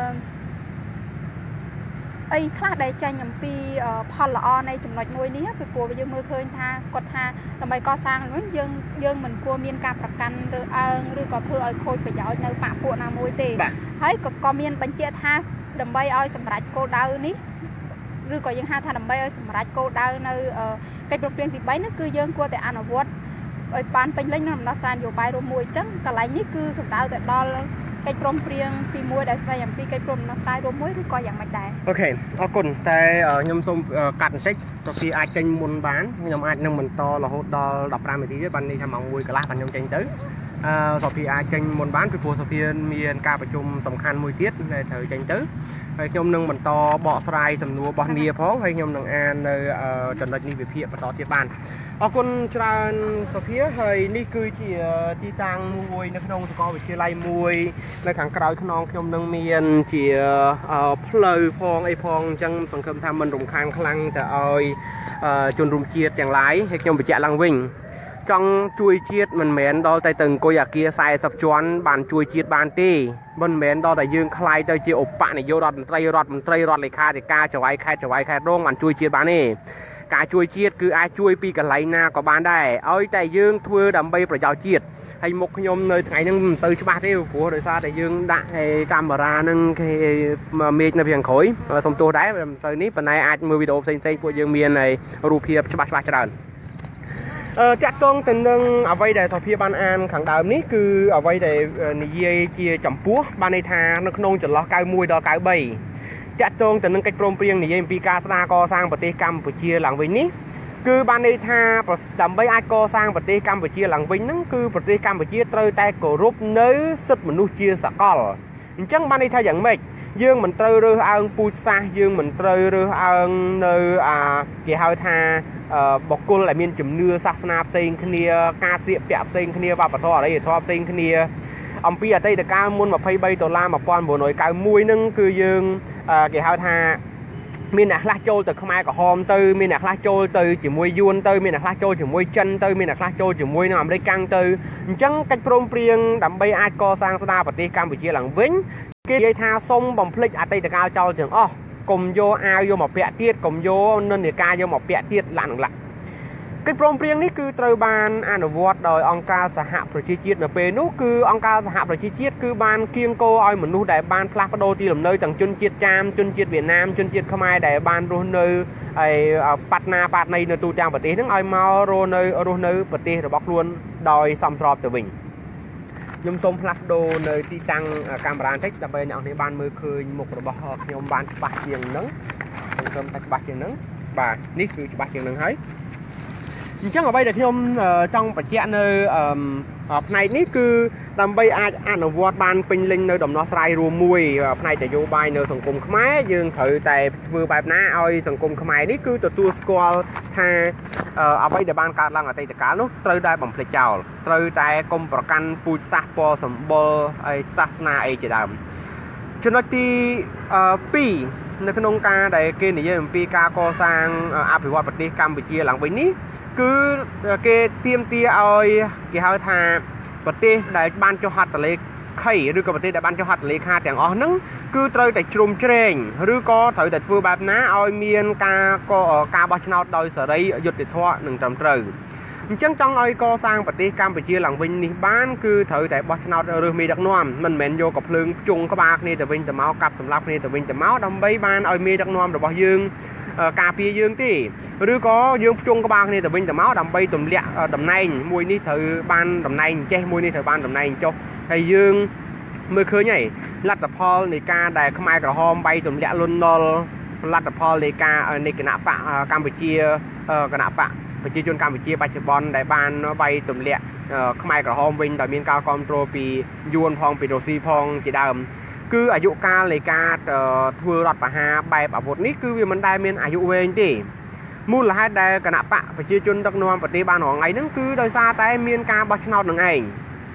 Speaker 1: អីខ្លះដែលចាញ់អំពីផលល្អនៃចំណុចមួយនេះពីព្រោះយើងមើលឃើញថាគាត់ថាដើម្បីកសាងនោះយើងយើងមិនគួរមានការប្រកាន់ឬអើងឬក៏ធ្វើឲ្យខូចប្រយោជន៍នៅបកពួកណាមួយទេហើយក៏ក៏មានបញ្ជាក់ថាដើម្បីឲ្យសម្រេចគោលដៅនេះឬក៏យើងហៅថាដើម្បីឲ្យសម្រេចគោលដៅនៅកិច្ចប្រឹងប្រែងទីបីនោះគឺយើងគួរតែអនុវត្តឲ្យបានពេញលេញក្នុងដំណោះស្រាយនយោបាយរួមមួយអញ្ចឹងកន្លែងនេះគឺសំដៅទៅដល់កិច្ចព្រមព្រៀងទីមួយដែលស្ដីអំពីកិច្ចព្រមដំណោះស្រាយរួមមួយឬក៏យ៉ាងម៉េចដែរ
Speaker 2: អូខេអរគុណតែខ្ញុំសូមកាត់បន្តិចទៅពីអាចចេញមុនបានខ្ញុំអាចនឹងបន្តរហូតដល់ដប់ប្រាំនាទីទេបាននេះថាម៉ោងមួយកន្លះបានខ្ញុំចេញទៅអឺសភាអាចចេញមុនបានពីព្រោះសភាមានការប្រជុំសំខាន់មួយទៀតដែលត្រូវចេញទៅហើយខ្ញុំនឹងបន្តបកស្រាយសំណួររបស់នីផងហើយខ្ញុំនឹងអាននៅចំណុចនេះវិភាគបន្តទៀតបានអរគុណច្រើនសភាហើយនេះគឺជាទីតាំងមួយនៅក្នុងសាកលវិទ្យាល័យមួយនៅខាងក្រោយខ្នងខ្ញុំនឹងមានជាផ្លូវផងអីផងអញ្ចឹងសង្ឃឹមថាមិនរំខានខ្លាំងទៅឲ្យជនរួមជាតិទាំងឡាយហើយខ្ញុំបញ្ជាក់ឡើងវិញចង់ជួយជាតិមិនមែនដល់តែទៅអង្គុយអាគារខ្សែសិបជាន់បានជួយជាតិបានទេមិនមែនដល់តែយើងខ្លាយទៅជាឧបនាយករដ្ឋមន្ត្រីរដ្ឋមន្ត្រីរដ្ឋលេខាធិការចៅហ្វាយខេត្តចៅហ្វាយខេត្តរងបានជួយជាតិបានទេការជួយជាតិគឺអាចជួយពីកន្លែងណាក៏បានដែរឲ្យតែយើងធ្វើដើម្បីប្រយោជន៍ជាតិហើយមុខខ្ញុំនៅថ្ងៃហ្នឹងមិនសូវច្បាស់ទេព្រោះដោយសារតែយើងដាក់កាមេរ៉ាហ្នឹងគេមេឃនៅខាងក្រោយសុំទោសដែរមិនសូវនេះប៉ុន្តែអាចមើលវីដេអូផ្សេងៗពួកយើងមានរូបភាពច្បាស់ច្បាស់ច្រើនអឺតាក់ទងទៅនឹងអ្វីដែលសភាបានអានខាងដើមនេះគឺអ្វីដែលនិយាយជាចំពោះបានន័យថានៅក្នុងចន្លោះ91ដល់93តាក់ទងទៅនឹងកិច្ចព្រមព្រៀងនិយាយអំពីការស្ដារកសាងប្រទេសកម្ពុជាឡើងវិញនេះគឺបានន័យថាដើម្បីអាចកសាងប្រទេសកម្ពុជាឡើងវិញហ្នឹងគឺប្រទេសកម្ពុជាត្រូវតែគោរពនៅសិទ្ធិមនុស្សជាសកលអញ្ចឹងបានន័យថាយ៉ាងម៉េចយើងមិនត្រូវរើសអើងពូជសាសន៍យើងមិនត្រូវរើសអើងនៅអាគេហៅថាបុគ្គលដែលមានជំនឿសាសនាផ្សេងគ្នាការស្លៀកពាក់ផ្សេងគ្នាវប្បធម៌អរិយធម៌ផ្សេងគ្នាអំពីអតីតកាលមុន23ដុល្លារ1991ហ្នឹងគឺយើងគេហៅថាមានអ្នកខ្លះចូលទៅខ្មែរក្រហមទៅមានអ្នកខ្លះចូលទៅជាមួយយួនទៅមានអ្នកខ្លះចូលជាមួយចិនទៅមានអ្នកខ្លះចូលជាមួយនឹងអាមេរិកកាំងទៅអញ្ចឹងកិច្ចព្រមព្រៀងដើម្បីអាចកសាងស្ដារប្រទេសកម្ពុជាឡើងវិញគេនិយាយថាសូមបំភ្លេចអតីតកាលចោលទាំងអស់កុំយកអាវយកមកពាក់ទៀតកុំយកនិន្នាការយកមកពាក់ទៀតឡាក់នឹងឡាក់កិច្ចព្រមព្រៀងនេះគឺត្រូវបានអនុវត្តដោយអង្គការសហប្រជាជាតិនៅពេលនោះគឺអង្គការសហប្រជាជាតិគឺបានគៀងគោឲ្យមនុស្សដែលបានផ្លាស់ប្ដូរទីលំនៅទាំងជនជាតិចាមជនជាតិវៀតណាមជនជាតិខ្មែរដែលបានរស់នៅហើយប៉ាត់ណាប៉ាត់ណីនៅទូទាំងប្រទេសហ្នឹងឲ្យមករស់នៅរស់នៅប្រទេសរបស់ខ្លួនដោយសមស្របទៅវិញខ្ញុំសូមផ្លាស់ប្ដូរនៅទីតាំងកាមេរ៉ាបន្តិចដើម្បីអ្នកនរបានមើលឃើញមុខរបស់ខ្ញុំបានច្បាស់ជាងហ្នឹងខ្ញុំថាច្បាស់ជាងហ្នឹងបាទនេះគឺច្បាស់ជាងហ្នឹងហើយអញ្ចឹងអ្វីដែលខ្ញុំចង់បញ្ជាក់នៅផ្នែកនេះគឺដើម្បីអាចអនុវត្តបានពេញលេញនៅដំណោះស្រាយរួមមួយផ្នែកនយោបាយនៅសង្គមខ្មែរយើងត្រូវតែធ្វើបែបណាឲ្យសង្គមខ្មែរនេះគឺទទួលស្គាល់ថាអ្វីដែលបានកើតឡើងអតីតកាលនោះត្រូវតែបំភ្លេចចោលត្រូវតែកុំប្រកាន់ពូជសាសន៍ពណ៌សម្បុរហើយសាសនាអីជាដើមចំណុចទីពីរនៅក្នុងការដែលគេនិយាយអំពីការកសាងអភិវឌ្ឍប្រទេសកម្ពុជាឡើងវិញនេះគឺគេទាមទារឲ្យគេហៅថាប្រទេសដែលបានចុះហត្ថលេខីឬក៏ប្រទេសដែលបានចុះហត្ថលេខាទាំងអស់ហ្នឹងគឺត្រូវតែជ្រុំជ្រែងឬក៏ត្រូវតែធ្វើបែបណាឲ្យមានការការបោះឆ្នោតដោយសេរីយុត្តិធម៌និងត្រឹមត្រូវអញ្ចឹងចង់ឲ្យកសាងប្រទេសកម្ពុជាឡើងវិញនេះបានគឺត្រូវតែបោះឆ្នោតរើសមេដឹកនាំមិនមែនយកកំភ្លើងភ្ជង់ក្បាលគ្នាទៅវិញទៅមកកាប់សម្លាប់គ្នាទៅវិញទៅមកដើម្បីបានឲ្យមេដឹកនាំរបស់យើងការពារយើងទេឬក៏យើងភ្ជង់ក្បាលគ្នាទៅវិញទៅមកដើម្បីទម្លាក់តំណែងមួយនេះត្រូវបានតំណែងចេះមួយនេះត្រូវបានតំណែងចុះហើយយើងមើលឃើញហើយលទ្ធផលនៃការដែលខ្មែរក្រហមបៃទម្លាក់លន់នល់លទ្ធផលនៃការនៃគណៈបកកម្ពុជាគណៈបកប្រជាជនកម្ពុជាបច្ចុប្បន្នដែលបានបៃទម្លាក់ខ្មែរក្រហមវិញដោយមានការគ្រប់គ្រងពីយួនផងពីរុស្ស៊ីផងជាដើមគឺអាយុកាលនៃការធ្វើរដ្ឋប្រហារបែបអាវុធនេះគឺវាមិនដែលមានអាយុវែងទេមូលហេតុដែលគណៈបកប្រជាជនដឹកនាំប្រទេសបានរងថ្ងៃហ្នឹងគឺដោយសារតែមានការបោះឆ្នោតនឹងឯង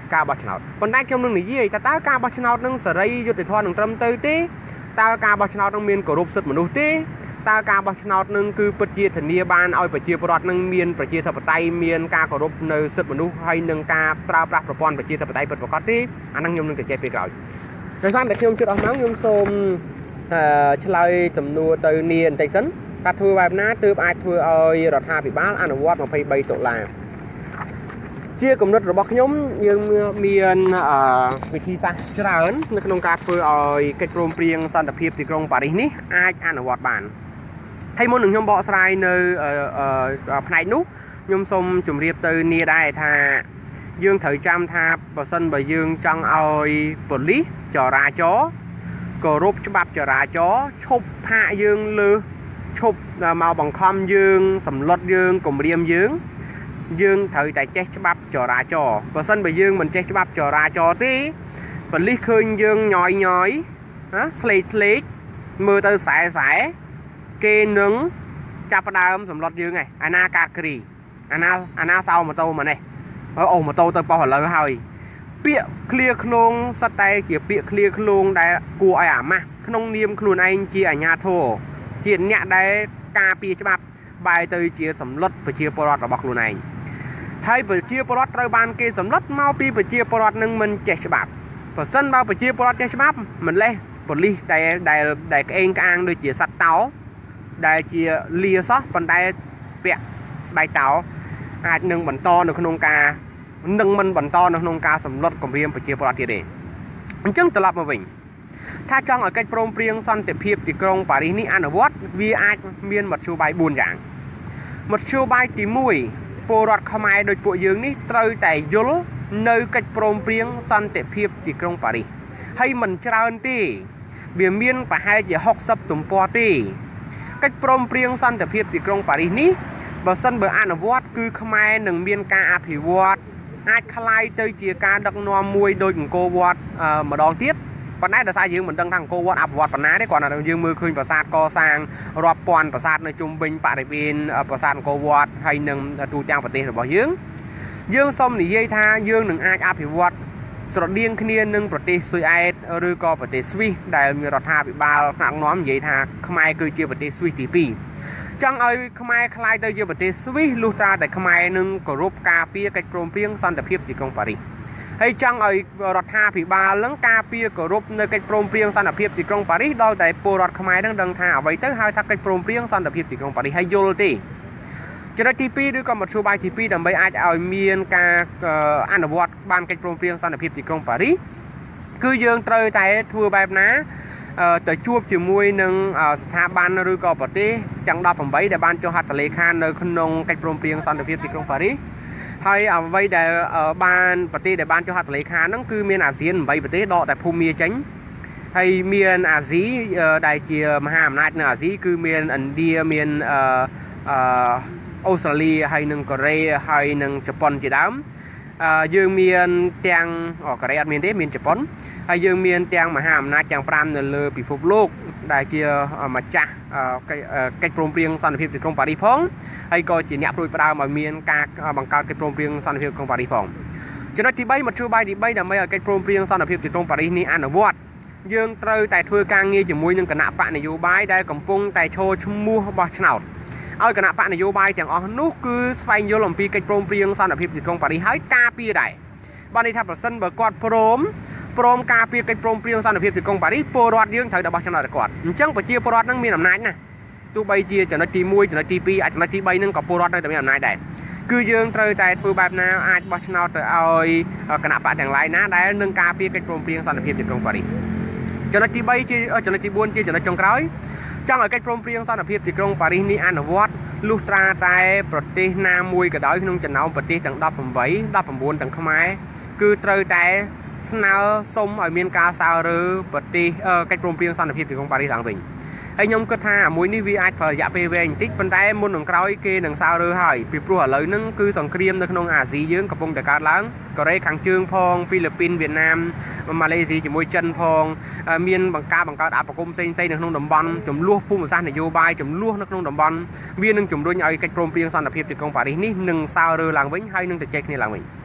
Speaker 2: ការបោះឆ្នោតប៉ុន្តែខ្ញុំនឹងនិយាយថាតើការបោះឆ្នោតនឹងសេរីយុត្តិធម៌នឹងត្រឹមត្រូវទេតើការបោះឆ្នោតនឹងមានគោរពសិទ្ធិមនុស្សទេតើការបោះឆ្នោតនឹងគឺពិតជាធានាបានឲ្យប្រជាពលរដ្ឋនឹងមានប្រជាធិបតេយ្យមានការគោរពនៅសិទ្ធិមនុស្សហើយនឹងការប្រើប្រាស់ប្រព័ន្ធប្រជាធិបតេយ្យពិតប្រាកដទេអាហ្នឹងខ្ញុំនឹងទៅចេះពេលក្រោយដោយសារតែខ្ញុំជិតអស់ម៉ោងខ្ញុំសូមឆ្លើយសំណួរទៅនាងបន្តិចសិនថាធ្វើបែបណាទើបអាចធ្វើឲ្យរដ្ឋាភិបាលអនុវត្តยี่สิบสามតុលាជាគំនិតរបស់ខ្ញុំយើងមានវិធីសាស្ត្រច្រើននៅក្នុងការធ្វើឲ្យកិច្ចព្រមព្រៀងសន្តិភាពទីក្រុងប៉ារីសនេះអាចអនុវត្តបានហើយមុននឹងខ្ញុំបកស្រាយនៅផ្នែកនោះខ្ញុំសូមជម្រាបទៅនាងដែរថាយើងត្រូវចាំថាបើសិនបើយើងចង់ឲ្យប៉ូលីសចរាចរណ៍គោរពច្បាប់ចរាចរណ៍ឈប់ផាកយើងលើឈប់មកបង្ខំយើងសម្លុតយើងគំរាមយើងយើងត្រូវតែចេះច្បាប់ចរាចរណ៍បើសិនបើយើងមិនចេះច្បាប់ចរាចរណ៍ទេប៉ូលីសឃើញយើងញយញយណាស្លេកស្លេកមើលទៅខ្សែខ្សែគេនឹងចាប់ផ្ដើមសម្លុតយើងឯអាណាកាតគ្រីអាណាអាណាសោម៉ូតូមកនេះអូម៉ូតូទៅបោះឥឡូវហើយពាក្យឃ្លាឃ្លោងសិតតែជាពាក្យឃ្លាឃ្លោងដែលគួរឲ្យអាម៉ាស់ក្នុងនាមខ្លួនឯងជាអាជ្ញាធរជាអ្នកដែលការពារច្បាប់បែរទៅជាសម្លុតប្រជាពលរដ្ឋរបស់ខ្លួនឯងហើយប្រជាពលរដ្ឋត្រូវបានគេសម្លុតមកពីប្រជាពលរដ្ឋនឹងមិនចេះច្បាប់បើសិនបើប្រជាពលរដ្ឋចេះច្បាប់មិនលេះប៉ូលីសដែលដែលដែលក្អេងក្អាងដូចជាសត្វតោដែលជាលាសោះប៉ុន្តែពាក់ស្បែកតោអាចនឹងបន្តនៅក្នុងការនឹងមិនបន្តនៅក្នុងការសម្លុតគម្រាមប្រជាពលរដ្ឋទៀតទេអញ្ចឹងត្រឡប់មកវិញថាចង់ឲ្យកិច្ចព្រមព្រៀងសន្តិភាពទីក្រុងប៉ារីសនេះអនុវត្តវាអាចមានមធ្យោបាយបួនយ៉ាងមធ្យោបាយទីមួយពលរដ្ឋខ្មែរដូចពួកយើងនេះត្រូវតែយល់នៅកិច្ចព្រមព្រៀងសន្តិភាពទីក្រុងប៉ារីសហើយមិនច្រើនទេវាមានប្រហែលជាหกสิบទំព័រទេកិច្ចព្រមព្រៀងសន្តិភាពទីក្រុងប៉ារីសនេះបើសិនបើអនុវត្តគឺខ្មែរនឹងមានការអភិវឌ្ឍអាចคล้ายទៅជាការដឹកនាំមួយដូចអង្គរវត្តម្ដងទៀតប៉ុន្តែដោយសារយើងមិនដឹងថាអង្គរវត្តអភិវឌ្ឍប៉ុណ្ណាទេគ្រាន់តែយើងមើលឃើញប្រាសាទកសាងរាប់ពាន់ប្រាសាទនៅជុំវិញបរិវេណប្រាសាទអង្គរវត្តហើយនឹងទូទាំងប្រទេសរបស់យើងយើងសូមនិយាយថាយើងនឹងអាចអភិវឌ្ឍស្រដៀងគ្នានឹងប្រទេសស៊ុយអែតឬក៏ប្រទេសស្វីសដែលមានរដ្ឋាភិបាលថ្នាក់ដឹកនាំនិយាយថាខ្មែរគឺជាប្រទេសស្វីសទីពីរចង់ឲ្យខ្មែរคล้ายទៅជាប្រទេសស្វីសលុះត្រាតែខ្មែរនឹងគោរពការពារកិច្ចព្រមព្រៀងសន្តិភាពទីក្រុងប៉ារីសហើយចង់ឲ្យរដ្ឋាភិបាលនឹងការពារគោរពនៅកិច្ចព្រមព្រៀងសន្តិភាពទីក្រុងប៉ារីសដល់តែពលរដ្ឋខ្មែរនឹងដឹងថាអ្វីទៅហៅថាកិច្ចព្រមព្រៀងសន្តិភាពទីក្រុងប៉ារីសហើយយល់ទេចំណុចទីពីរឬក៏មធ្យោបាយទីពីរដើម្បីអាចឲ្យមានការអនុវត្តបានកិច្ចព្រមព្រៀងសន្តិភាពទីក្រុងប៉ារីសគឺយើងត្រូវតែធ្វើបែបណាទៅជួបជាមួយនឹងស្ថាប័នឬក៏ប្រទេសទាំងដប់ប្រាំបីដែលបានចុះហត្ថលេខានៅក្នុងកិច្ចព្រមព្រៀងសន្តិភាពទីក្រុងប៉ារីសហើយអ្វីដែលបានប្រទេសដែលបានចុះហត្ថលេខាហ្នឹងគឺមានអាស៊ានeightប្រទេសដកតែភូមាចេញហើយមានអាស៊ីដែលជាមហាអំណាចនៅអាស៊ីគឺមានឥណ្ឌាមានអឺអូស្ត្រាលីហើយនិងកូរ៉េហើយនិងជប៉ុនជាដើមយើងមានទាំងកូរ៉េអត់មានទេមានជប៉ុនហើយយើងមានទាំងមហាអំណាចទាំងfiveនៅលើពិភពលោកដែលជាម្ចាស់កិច្ចព្រមព្រៀងសន្តិភាពទីក្រុងប៉ារីសផងហើយក៏ជាអ្នកព្រួយផ្ដើមឲ្យមានការបង្កើតកិច្ចព្រមព្រៀងសន្តិភាពក្រុងប៉ារីសផងចំណុចទី3មធ្យោបាយទី3ដើម្បីឲ្យកិច្ចព្រមព្រៀងសន្តិភាពទីក្រុងប៉ារីសនេះអនុវត្តយើងត្រូវតែធ្វើការងារជាមួយនឹងគណៈបកនយោបាយដែលកំពុងតែឈរឈ្មោះបោះឆ្នោតឲ្យគណៈបកនយោបាយទាំងអស់នោះគឺស្វែងយល់អំពីកិច្ចព្រមព្រៀងសន្តិភាពទីក្រុងប៉ារីសហើយការពារដែរបានន័យថាប្រសិនបើគាត់ព្រមព្រមការពារកិច្ចព្រមព្រៀងសន្តិភាពទីក្រុងប៉ារីសពលរដ្ឋយើងត្រូវតែបោះឆ្នោតឲ្យគាត់អញ្ចឹងប្រជាពលរដ្ឋនឹងមានអំណាចណាទោះបីជាចំណុចទីoneចំណុចទីtwoអាចចំណុចទីthreeនឹងក៏ពលរដ្ឋនៅតែមានអំណាចដែរគឺយើងត្រូវតែធ្វើបែបណាអាចបោះឆ្នោតទៅឲ្យគណៈបកទាំងឡាយណាដែលនឹងការពារកិច្ចព្រមព្រៀងសន្តិភាពទីក្រុងប៉ារីសចំណុចទីthreeជាចំណុចទីfourជាចំណុចចុងក្រោយចង់ឲ្យកិច្ចព្រមព្រៀងសន្តិភាពទីក្រុងប៉ារីសនេះអនុវត្តលុះត្រាតែប្រទេសណាមួយក៏ដោយក្នុងចំណោមប្រទេសទាំងeight eighteenទាំងខ្មែរគឺត្រូវតែស្នើសុំឲ្យមានការសើរើប្រទេសកិច្ចព្រមព្រៀងសន្តិភាពទីក្រុងប៉ារីសឡើងវិញហើយខ្ញុំគិតថាមួយនេះវាអាចប្រើរយៈពេលវែងបន្តិចប៉ុន្តែមុននឹងក្រោយគេនឹងសើរើហើយពីព្រោះឥឡូវហ្នឹងគឺសង្គ្រាមនៅក្នុងអាស៊ីយើងកំពុងតែកើតឡើងកូរ៉េខាងជើងផងហ្វីលីពីនវៀតណាមម៉ាឡេស៊ីជាមួយចិនផងមានបង្ការបង្កើតអបគមផ្សេងៗនៅក្នុងតំបន់ចំនួនភូមិសាស្ត្រនយោបាយចំនួននៅក្នុងតំបន់វានឹងជំរុញឲ្យកិច្ចព្រមព្រៀងសន្តិភាពទីក្រុងប៉ារីសនេះនឹងសើរើឡើងវិញហើយនឹងទៅជែកគ្នាឡើងវិញ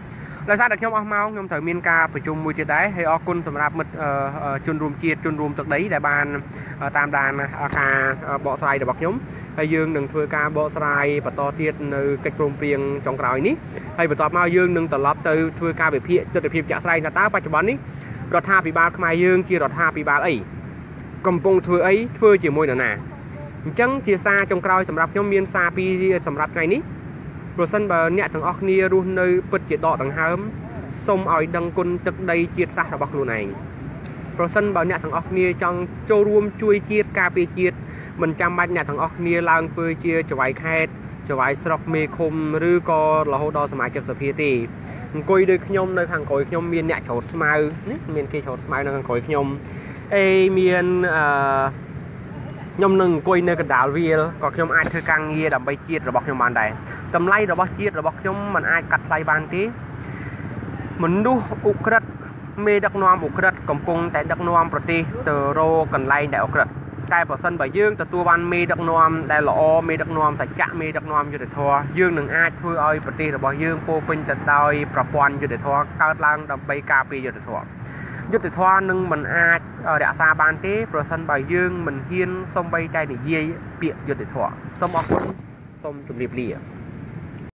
Speaker 2: ដោយសារតែខ្ញុំអស់មកខ្ញុំត្រូវមានការប្រជុំមួយទៀតដែរហើយអរគុណសម្រាប់មិត្តជនរួមជាតិជនរួមទឹកដីដែលបានតាមដានការបកស្រាយរបស់ខ្ញុំហើយយើងនឹងធ្វើការបកស្រាយបន្តទៀតនៅកិច្ចព្រមព្រៀងចុងក្រោយនេះហើយបន្ទាប់មកយើងនឹងត្រឡប់ទៅធ្វើការវិភាគទស្សនវិជ្ជាជាក់ស្ដែងថាតើបច្ចុប្បន្ននេះរដ្ឋាភិបាលខ្មែរយើងជារដ្ឋាភិបាលអីកំពុងធ្វើអីធ្វើជាមួយនរណាអញ្ចឹងជាសារចុងក្រោយសម្រាប់ខ្ញុំមានសារពីរសម្រាប់ថ្ងៃនេះប្រសិនបើអ្នកទាំងអស់គ្នារស់នៅពិតជាដកដង្ហើមសូមឲ្យដឹងគុណទឹកដីជាតិសាសន៍របស់ខ្លួនឯងប្រសិនបើអ្នកទាំងអស់គ្នាចង់ចូលរួមជួយជាតិការពារជាតិមិនចាំបាច់អ្នកទាំងអស់គ្នាឡើងធ្វើជាចៅហ្វាយខេត្តចៅហ្វាយស្រុកមេឃុំឬក៏រហូតដល់សមាជិកសភាទេអង្គុយដូចខ្ញុំនៅខាងក្រោយខ្ញុំមានអ្នកច្រូតស្មៅនេះមានគេច្រូតស្មៅនៅខាងក្រោយខ្ញុំអេមានអឺខ្ញុំនឹងអង្គុយនៅកណ្ដាលវាលក៏ខ្ញុំអាចធ្វើការងារដើម្បីជាតិរបស់ខ្ញុំបានដែរតម្លៃរបស់ជាតិរបស់ខ្ញុំមិនអាចកាត់ថ្លៃបានទេមនុស្សអ៊ុក្រិតមេដឹកនាំអ៊ុក្រិតកំពុងតែដឹកនាំប្រទេសទៅរកកន្លែងដែលអ៊ុក្រិតតែប្រសិនបើយើងទទួលបានមេដឹកនាំដែលល្អមេដឹកនាំសច្ចៈមេដឹកនាំយុត្តិធម៌យើងនឹងអាចធ្វើឲ្យប្រទេសរបស់យើងពោពេញទៅដោយប្រព័ន្ធយុត្តិធម៌កើតឡើងដើម្បីការពារយុត្តិធម៌យុត្តិធម៌នឹងមិនអាចរក្សាបានទេប្រសិនបើយើងមិនហ៊ានសូម្បីតែនិយាយពាក្យយុត្តិធម៌សូមអរគុណសូមជម្រាបលា